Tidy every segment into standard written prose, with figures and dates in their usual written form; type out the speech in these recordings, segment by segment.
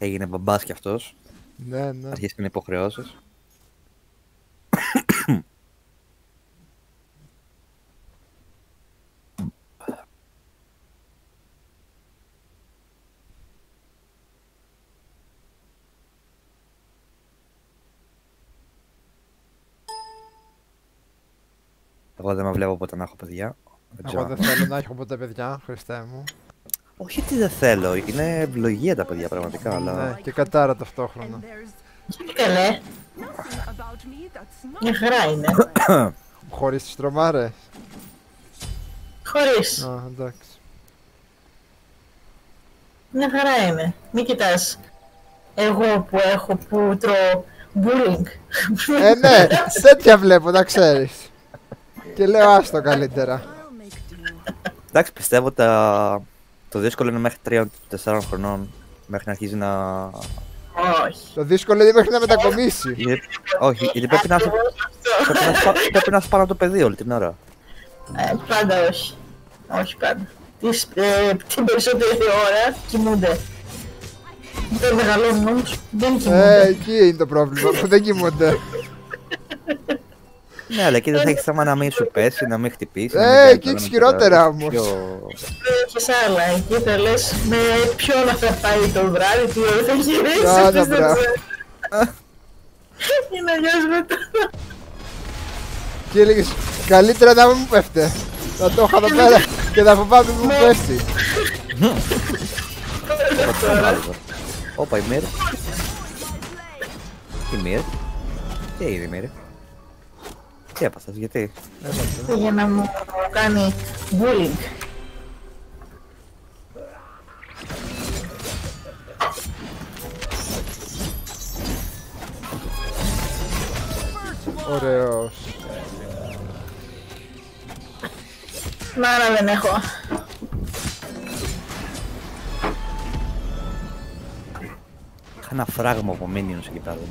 Έγινε μπαμπάς κι αυτός. Ναι, ναι. Αρχίστηκαν υποχρεώσεις. Εγώ δεν με βλέπω ποτέ να έχω παιδιά. Εγώ δεν θέλω να έχω ποτέ παιδιά, Χριστέ μου. Όχι ότι δεν θέλω, είναι ευλογία τα παιδιά πραγματικά, αλλά... Ναι, και κατάρα ταυτόχρονα. Καλέ. Μια χαρά είναι. Χωρίς τις τρομάρες. Χωρίς. Α, εντάξει. Μια χαρά είναι. Μην κοιτάς. Εγώ που τρώω bullying. Ναι, τέτοια βλέπω, να ξέρεις. Και λέω άστο καλύτερα. Εντάξει, πιστεύω το δύσκολο είναι μέχρι 3-4 χρονών. Μέχρι να αρχίζει να... Όχι. Το δύσκολο είναι μέχρι να μετακομίσει. Όχι, γιατί πρέπει να είσαι πάνω από το παιδί όλη την ώρα. Πάντα όχι. Όχι πάντα. Την περισσότερη ώρα κοιμούνται. Δεν μεγαλώνουν όμως, δεν κοιμούνται. Εκεί είναι το πρόβλημα, που δεν κοιμούνται. Ναι, αλλά εκεί δεν θα έχεις θέμα να μην σου πέσει, να μην χτυπήσει. Εκεί έχεις χειρότερα όμως. Έχεις άλλα, εκεί θα λες με ποιον θα πάει το βράδυ, τι ώρα θα γυρίσει. Άρα, μπράβο. Είναι αλλιώς μετά. Και έλεγες καλύτερα να μην μου πέφτε. Θα το είχα εδώ πέρα και θα φοβάμαι μου πέσει. Όπα, η Μύρ. Η Μύρ. Τι είναι η Μύρ. Τι έπαθες, γιατί. Για να μου κάνει bullying. Ωραίος. Μάνα δεν έχω. Είχα ένα φράγμα από minions εκεί πέρα.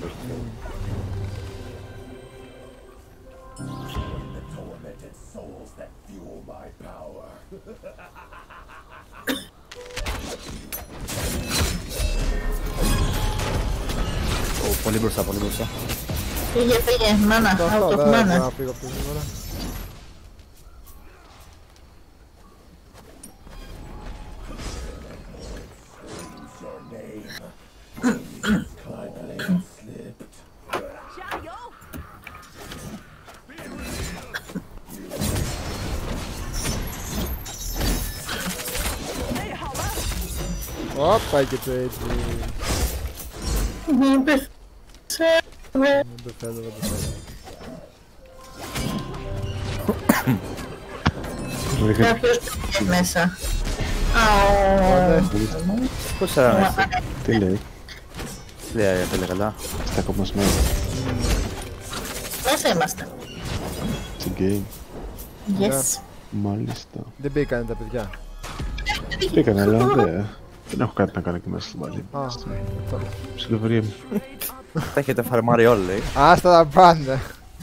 Πολύ μπροστά, πολύ μπροστά. Φύγε, μάνα, Αυτό out of δεν μάνα. να φύγω πιο γρήγορα. Όπα και το έτσι. Μην πες. Δεν το θέλω, δεν το θέλω. Κάποιος πήγε μέσα. Πώς θα είναι έτσι. Τι λέει, Δεν λέει καλά. στα κομμασμένα, Μέσα είμαστε. στην game, Yes. μάλιστα. Δεν μπήκανε τα παιδιά. Πήγανε, αλλά δεν έχω κάτι να κάνω και μέσα στην πάλι. Α, Ψιλοβρία μου. Τα έχετε φαρμάρει όλοι, λέει. άστα τα πάνε.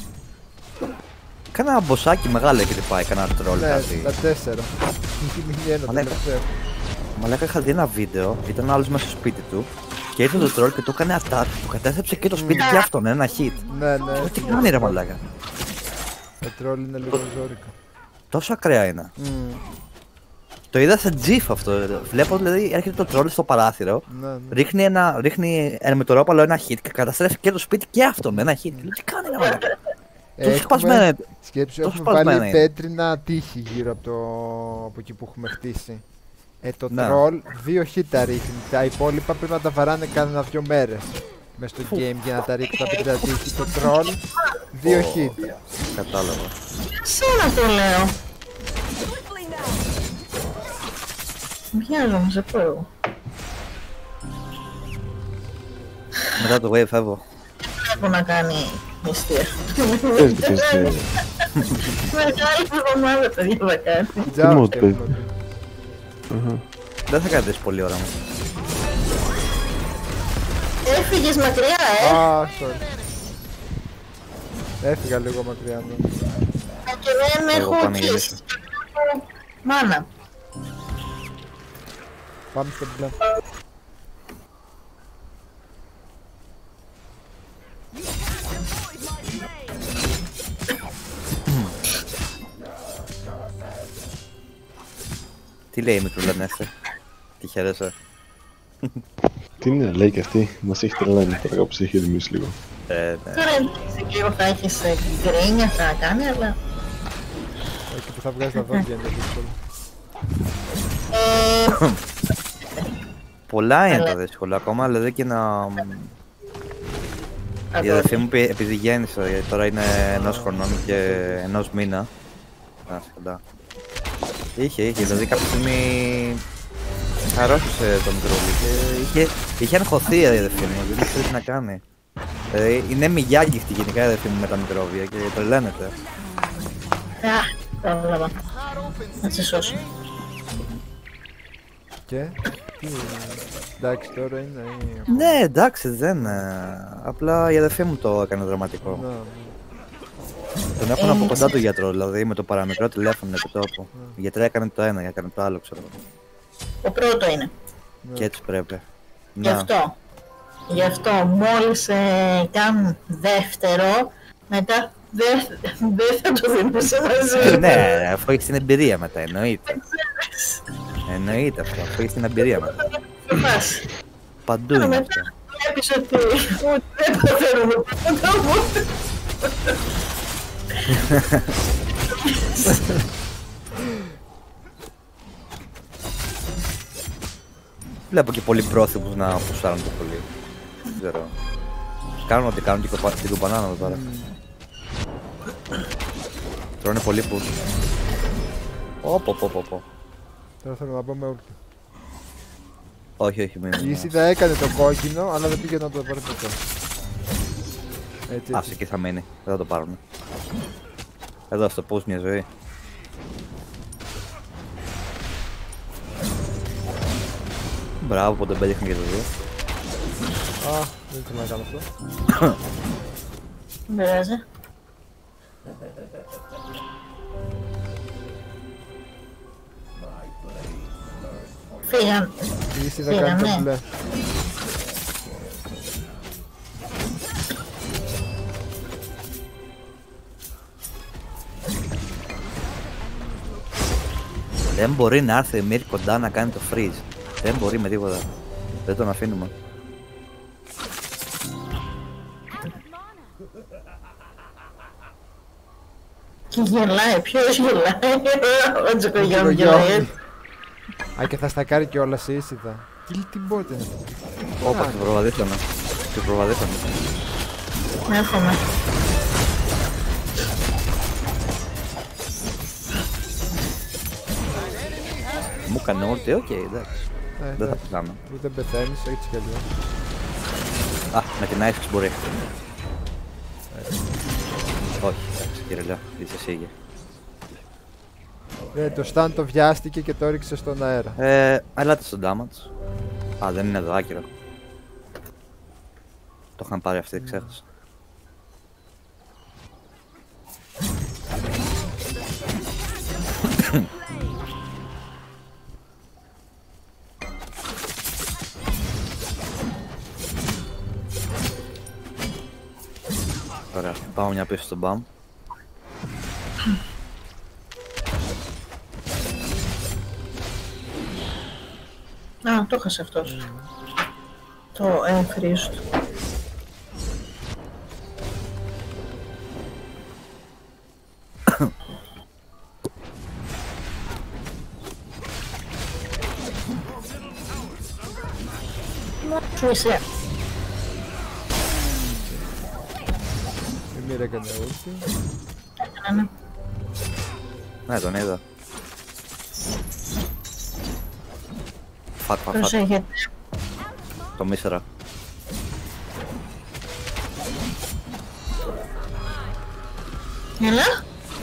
Κάνα μποσάκι μεγάλο έχετε πάει, κάνα τρόλ Ναι, κάτι. τα 4. Είναι ένα Μαλάκα. τελευταίο. Μαλάκα, είχα δει ένα βίντεο, ήταν άλλος μέσα στο σπίτι του και ήρθε το τρόλ και το έκανε attack, του κατέστρεψε και το σπίτι και αυτόν, ένα hit. Ναι, ναι. Τι κάνει ρε μαλάκα. Το τρόλ είναι λίγο ζόρικα. Τόσο ακραία είναι. Το είδα σε GIF αυτό. Βλέπω δηλαδή έρχεται το τρόλ στο παράθυρο, Ναι, ναι. ρίχνει ένα μετωρόπαλο ένα hit και καταστρέφει και το σπίτι και αυτόν, ένα hit. Λέω, τι κάνει ρε μαλάκα. Τόσο σπασμένα είναι. Σκέψου, τόσο έχουμε σπασμένα βάλει είναι. πέτρινα τείχη γύρω από εκεί που έχουμε χτίσει. Το Ναι. τρόλ 2 hit τα ρίχνει. Τα υπόλοιπα πρέπει να τα βαράνε κάνα 2 μέρες μες στο game για να τα ρίξει τα πέτρινα τείχη. Το τρόλ 2 hit. Κατάλαβα. Σένα το λέω. Βιάζομαι, σε πω εγώ. Μετά το wave φεύγω. Έχω να κάνει μυστήρια. Πες τι πες, Μεγάλη εβδομάδα παιδιά θα κάνει. Τζάου, μου σκέφτομαι. Δεν θα κρατήσει πολύ ώρα μου. Έφυγες μακριά, Α, sorry. Έφυγα λίγο μακριά, ναι. Και δεν Εγώ έχω πάω να κλείσει. γυρίσω. Μάνα. Πάμε στο μπλε. Τι λέει η μικρουλανέσαι. Τι χαίρεσαι. Τι είναι, λέει και αυτή. Μας έχει τρελάνει τώρα κάπως έχει ηρεμήσει λίγο. Ναι. Τώρα εντάξει, λίγο θα έχεις γκρίνια, θα κάνει, αλλά... Εκεί που θα βγάζει τα δόντια είναι δύσκολο. Πολλά είναι τα δύσκολα ακόμα, δηλαδή και να... Η αδερφή μου επειδή γέννησε, γιατί τώρα είναι 1 χρονών και 1 μήνα. Να σκοντά. Είχε, δηλαδή κάποια στιγμή αρρώστησε το μικρόβιο και είχε αγχωθεί η αδερφή μου, δεν ξέρει τι να κάνει. Δηλαδή είναι μηγιάγκυχτη γενικά η αδερφή μου με τα μικρόβια και τρελαίνεται. Κατάλαβα. Να σε σώσω. Και... εντάξει τώρα είναι... Ναι, εντάξει, δεν. Απλά η αδερφή μου το έκανε δραματικό. Να, Τον έχουν από κοντά του γιατρό, δηλαδή με το παραμικρό τηλέφωνο επί τόπου. Η γιατρά έκανε το ένα, έκανε το άλλο, ξέρω. Το πρώτο είναι. Και έτσι πρέπει. Γι' αυτό μόλις κάνουν δεύτερο, μετά δεν θα το δίνουμε σε μαζί. Ναι, αφού έχεις την εμπειρία μετά, εννοείται. Εννοείται αυτό, αφού έχεις την εμπειρία μετά. Παντού είναι αυτό. Βλέπεις ότι δεν προφέρουμε τίποτα οπότε. Βλέπω και πολλοί πρόθυμους να πουσάρουν το πολύ. Δεν ξέρω. Κάνουν ό,τι κάνουν και την κουπανάνα εδώ πέρα. Τρώνε πολύ πούς. Πω. τώρα θέλω να πω με ούλτι. Όχι, μην. Η Ίσιδα έκανε το κόκκινο, αλλά δεν πήγε να το πάρει ποτέ. Έτσι. Άσε, εκεί θα μείνει. Δεν θα το πάρουν. Εδώ στο πούς μια ζωή. Μπράβο που τον πέτυχαν και το δύο. Α, δεν ήθελα να κάνω αυτό. Δεν πειράζει. Φύγαν. Η Ίσιδα κάνει το μπλε. Δεν μπορεί να έρθει η Μύρ κοντά να κάνει το freeze. Δεν μπορεί με τίποτα. Δεν τον αφήνουμε. Και γελάει, ποιος γελάει, ο Τζοκογιώμ γελάει. Α, και θα στακάρει κιόλας η Ίσιδα. Kill την bot είναι. Όπα, την προβαδίσαμε. Την προβαδίσαμε. Έρχομαι. Μου έκανε όρτι, οκ, εντάξει. Δεν θα πεθάνω. Ούτε πεθαίνεις, έτσι κι αλλιώς. Α, με την Ice μπορεί. Όχι, εντάξει, κυριλιά, είσαι σίγε. Το stun το βιάστηκε και το έριξε στον αέρα. Ελάτε στο damage. Α, δεν είναι εδώ, άκυρο. Το είχαν πάρει αυτοί, ξέχασα. Ωραία, πάω μια πίσω στον μπαμ. Α, το έχασε αυτός. Το freeze του. Σου είσαι. Η Μύρα έκανε ulti. Ναι, τον είδα. Φακ. Προσέχετε. Το μίσερα. Έλα.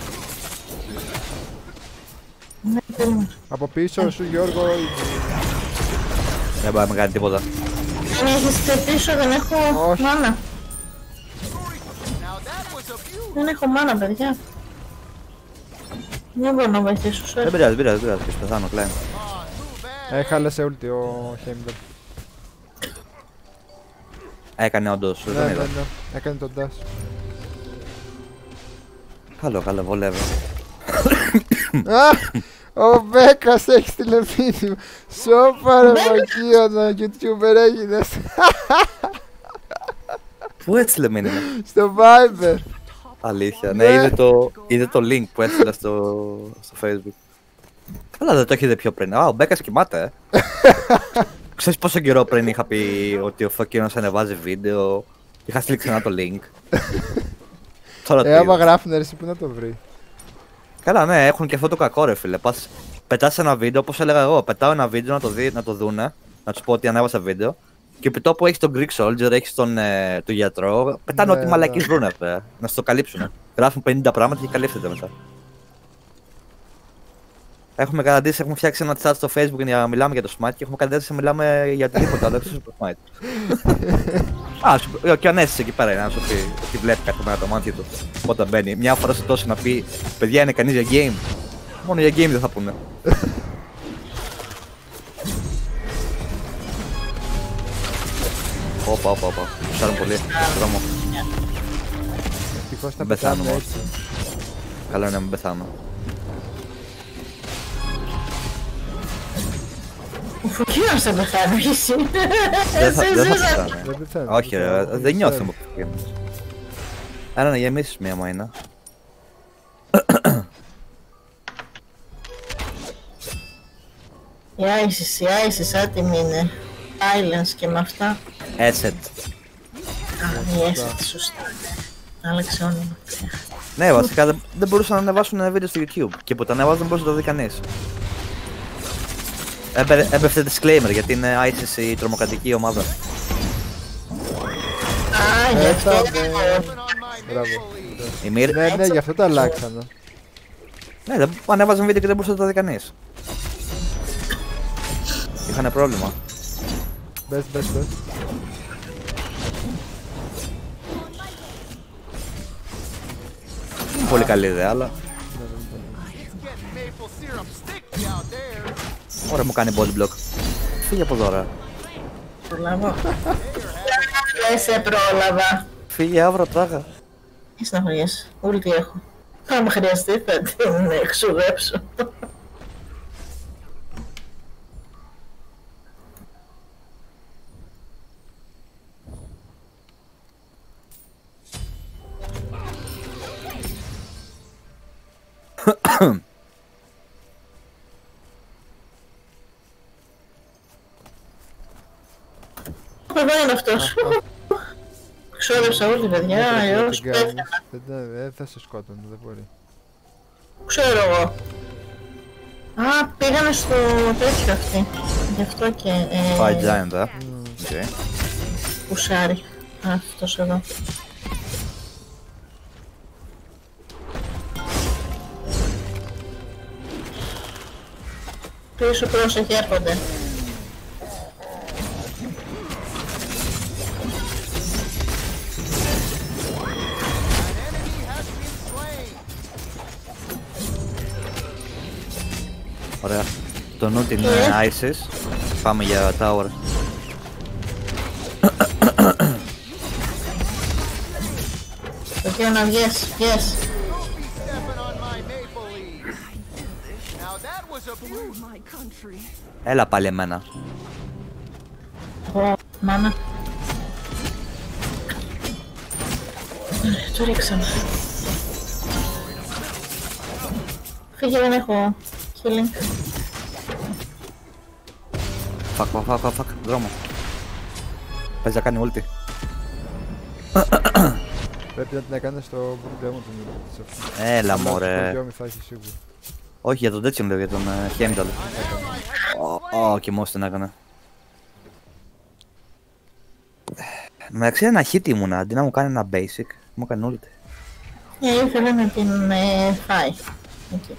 Ναι, περίμενε. Από πίσω σου Γιώργο. Δεν μπορεί να κάνει τίποτα. Δεν έχεις πίσω, δεν έχω Όχι. μάνα. Δεν έχω μάνα, παιδιά. Δεν μπορώ να βοηθήσω, Δεν πειράζει, και πεθάνω, κλαίν. Έχαλασε ulti ο Χέιμντελ. Έκανε όντως, δεν Ναι, είδα. ναι, έκανε τον dash. Καλό, βολεύει. Ο Μπέκας έχει στείλει μήνυμα. Σώπα ρε Μαγίωνα, YouTuber έγινες. Πού έστειλε μήνυμα? Στο Viber. Αλήθεια. Ναι, είδε το link που έστειλε στο Facebook. Καλά, δεν το έχετε πιο πριν. Α, ο Μπέκας κοιμάται. Ξέρεις πόσο καιρό πριν είχα πει ότι ο Φωκίνος ανεβάζει βίντεο. Είχα στείλει ξανά το link. Τώρα Άμα γράφουν εσύ που να το βρει. Καλά, ναι, έχουν και αυτό το κακό ρε φίλε. Πας, πετάς ένα βίντεο, όπως έλεγα εγώ. Πετάω ένα βίντεο να το δούνε, να τους πω ότι ανέβασα βίντεο. Και επί τόπου έχεις τον Greek Soldier, έχεις τον γιατρό. Πετάνε ό,τι μαλακίες βρούνε, να σου το καλύψουν. Γράφουν 50 πράγματα και καλύφτεται μετά. Έχουμε καταντήσει, έχουμε φτιάξει ένα chat στο Facebook για να μιλάμε για το Smite και έχουμε καταντήσει να μιλάμε για οτιδήποτε άλλο εκτός από το Smite. Α, και ο Ανέστης εκεί πέρα είναι να σου πει ότι βλέπει κάθε μέρα το μάτι του όταν μπαίνει. Μια φορά στο τόσο να πει παιδιά είναι κανείς για game. Μόνο για game δεν θα πούνε. Όπα. Σάρουν πολύ. Δρόμο. Ευτυχώς θα Δεν πεθάνω πεθάνουμε όμως. έτσι. Καλό είναι να μην πεθάνω. Ο Φωκίνος θα πεθάνει, εσύ. Δεν θα πεθάνω. Δεν πεθάνω. Όχι ρε, δεν νιώθω με αυτό. Άρα να γεμίσεις μία μάινα. Η Άισις άτιμη είναι. Silence και με αυτά. Asset. Α, η Asset, σωστά. Άλλαξε όνομα. Ναι, βασικά δεν μπορούσαν να ανεβάσουν ένα βίντεο στο YouTube. Και που το ανέβαζαν δεν μπορούσε να το δει κανείς. Έπεφτε disclaimer γιατί είναι ISIS η τρομοκρατική ομάδα. Α, γι' αυτό. Μπράβο. Η Μύρ. Ναι, γι' αυτό το αλλάξανε. Ναι, ανέβαζαν βίντεο και δεν μπορούσε να το δει κανείς. Είχανε πρόβλημα. Μπες. Είναι πολύ καλή ιδέα, αλλά. Ωραία μου κάνει body block. Φύγε από εδώ, ρε. Προλάβω. Δεν σε πρόλαβα. Φύγε αύριο, τράγα. Μη στεναχωριέσαι. Ούλτι έχω. Αν χρειαστεί θα την εξουδέψω. Εδώ είναι αυτός. Ξόδεψα όλη παιδιά, αλλιώς πέθανα. Δεν θα σε σκότωνε, δεν μπορεί. Ξέρω εγώ. Α, πήγανε στο τέτοιο αυτή. Γι' αυτό και... Fight Giant, Οκ. Πουσάρι. Αυτός εδώ. Πίσω πρόσεχε, έρχονται. Ωραία. Το νου την ISIS. Πάμε για tower. Το οποίο να βγες, βγες. Έλα πάλι εμένα. Ω, μάνα. Το ρίξαμε. Φύγε, δεν έχω healing. Fuck, δρόμο. Παίζει να κάνει ulti. Πρέπει να την έκανε στο Μπουργκέμο του. Έλα μωρέ. Το Μπουργκέμο θα έχει σίγουρα. Όχι για τον τέτοιον λέω, για τον Χέμινταλ. Και μόνος την έκανε. Μεταξύ ένα hit ήμουν, αντί να μου κάνει ένα basic, μου έκανε ulti. Ήθελα να την φάει. Εκεί.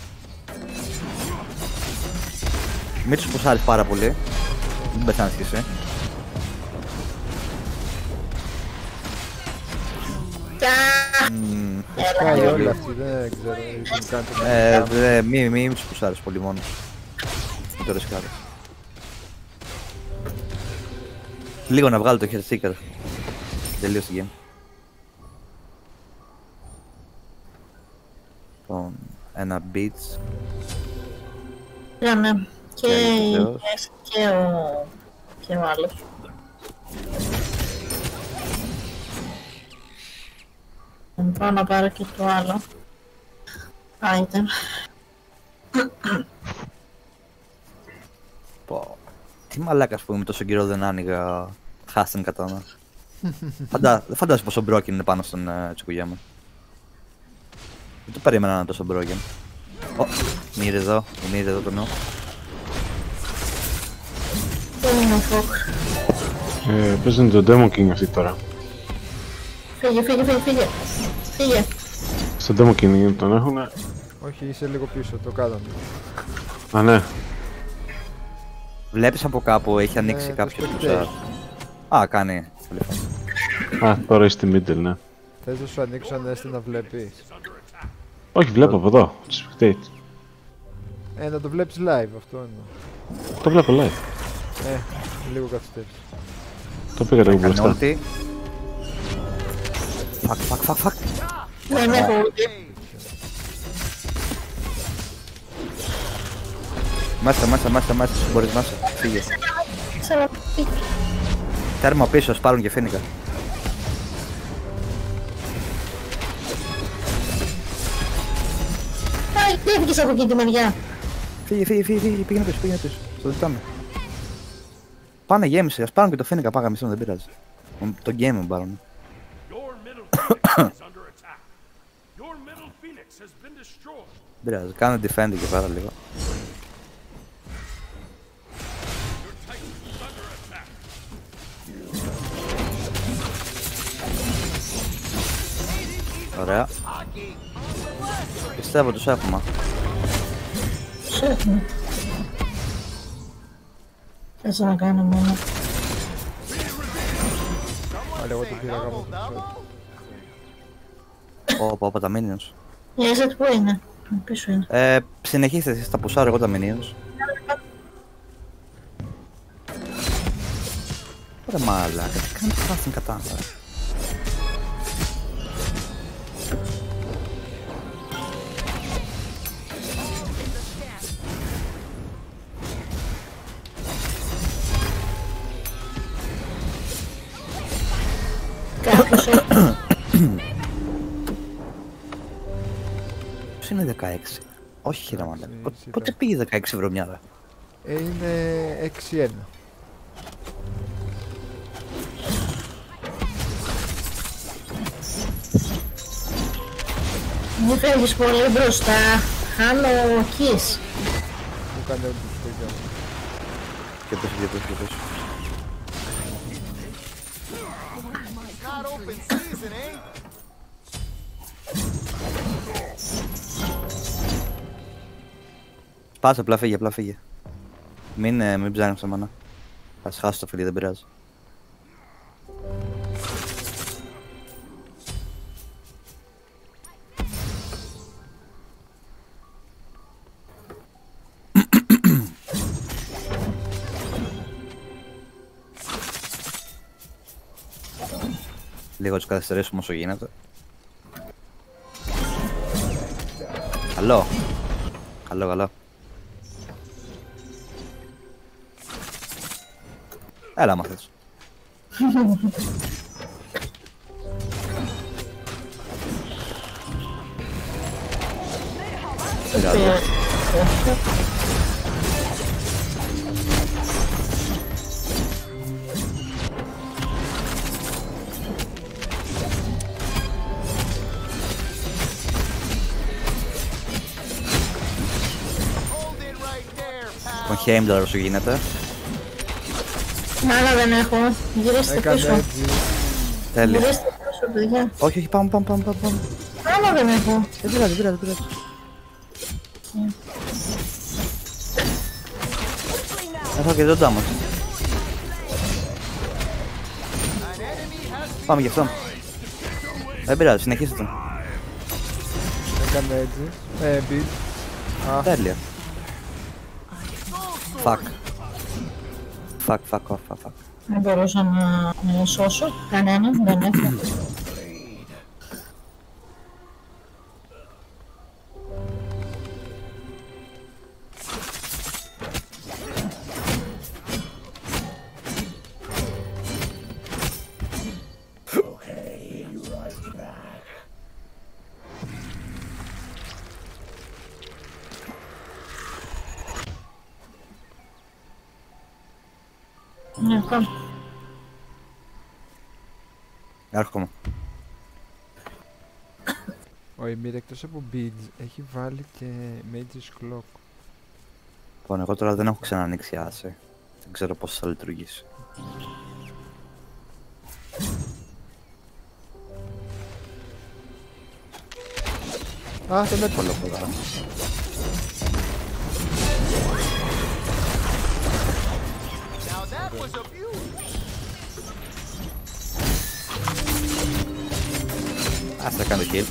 Μην τους πουσάρεις πάρα πολύ. Μην πεθάνεις κι εσύ. Πάει όλα αυτή, δεν ξέρω. Μην τους πουσάρεις πολύ μόνος. Μην το ρισκάρεις. Λίγο να βγάλω το Heartseeker. Τελείωσε το game. Λοιπόν, ένα beats. Ναι. Και η Θεός. Jess και ο άλλος. Θα πάω να πάρω και το άλλο item. Πω. Τι μαλάκας που είμαι τόσο καιρό δεν άνοιγα Hasten Katana. Φαντάζεσαι πόσο broken είναι πάνω στον Τσουκουγιάμα. Δεν το περίμενα να είναι τόσο broken. Μύρε εδώ, το νου. Πού είναι ο Φοκ? Παίζουν το Demon King αυτή τώρα. Φύγε. Στο Demon King τον έχουνε. Όχι, είσαι λίγο πίσω, το κάναμε. Α, ναι. Βλέπεις από κάπου έχει ανοίξει το κάποιο spectate. πουσα. Α, κάνει. Α, τώρα είσαι στη middle, ναι. Θες να σου ανοίξω ανέστη να βλέπεις? Όχι, βλέπω από εδώ, το spectate. Να το βλέπεις live, αυτό εννοώ. Το βλέπω live. Λίγο καθυστέρηση. Το πήγα λίγο Έκανε μπροστά. ulti. Fuck. Δεν έχω ούτε. Μέσα, μπορείς μέσα. Φύγε. Ξαναπεί. Τέρμα πίσω, σπάρουν και φίνικα. Πάει, τι έφυγες από εκεί τη μεριά. Φύγε, πήγαινε πίσω. Στο ζητάμε. Πάνε, γέμισε, ας πάρουν και το φίνικα, πάγα μισό, δεν πειράζει. Το game μου πάρουν. Δεν πειράζει, κάνε defend και πάρα λίγο. Ωραία. Πιστεύω τους έχουμε. Σέφνε. Θες να κάνω μόνο. Αλλά εγώ το πήρα κάπου. Όπα τα minions. Η Άζετ πού είναι? Πίσω είναι. Συνεχίστε εσείς, θα πουσάρω εγώ τα minions. Ωραία μαλάκα, τι κάνει Hasten Katana. Κάποιος έχει. Πώς είναι 16? Όχι χειρά μαλάκα. Πότε πήγε 16 βρωμιάρα? Είναι 6-1. Μου φεύγεις πολύ μπροστά. Χάνω kiss. Μου κάνει όλη τη σκοτεινιά. Και πες. Πάσε, απλά φύγε. Μην ψάχνεις τα μάνα. Θα χάσει το φίλι, δεν πειράζει. Λίγο τους καθυστερήσουμε όσο γίνεται. Καλό. Έλα άμα θες. Τον Heimdall όσο γίνεται. Μάνα δεν έχω. Γυρίστε Έκανε πίσω. έτσι. Τέλεια. Γυρίστε πίσω, παιδιά. Όχι, πάμε. Μάνα δεν έχω. Δεν πειράζει. Έχω και τον damage. Πάμε γι' αυτό. Δεν πειράζει, συνεχίστε τον. Έκανε έτσι. Beat. Τέλεια. Fuck. Δεν μπορούσα να σώσω κανέναν, δεν έχω. Ναι, πάμε. Έρχομαι. Ο Emir εκτός από beads έχει βάλει και Mage's Clock. Λοιπόν, εγώ τώρα δεν έχω ξανανοίξει άσε. Δεν ξέρω πώς θα λειτουργήσει. Α, δεν με Πολύ πολλά. Ας θα κάνω kill.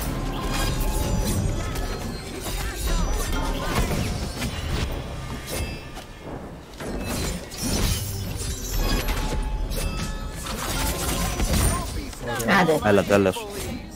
Άντε. Έλα, τέλος.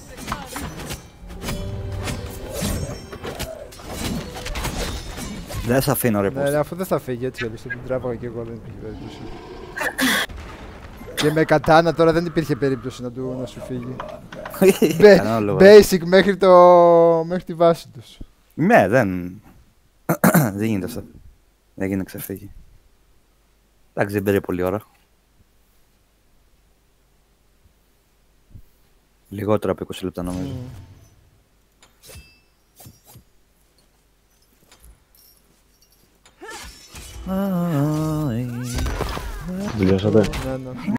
Δεν σε αφήνω ρε Ναι, πώς. αφού δεν θα φύγει έτσι αλλιώς, την τράβαγα και εγώ, δεν υπήρχε περίπτωση. Και με κατάνα τώρα δεν υπήρχε περίπτωση να σου φύγει. Κανένα λόγο. Basic μέχρι τη βάση τους. Ναι, δεν γίνεται αυτό. Δεν γίνεται να ξεφύγει. Εντάξει, δεν πήρε πολλή ώρα. Λιγότερο από 20 λεπτά νομίζω. Τελειώσατε. Ναι, ναι.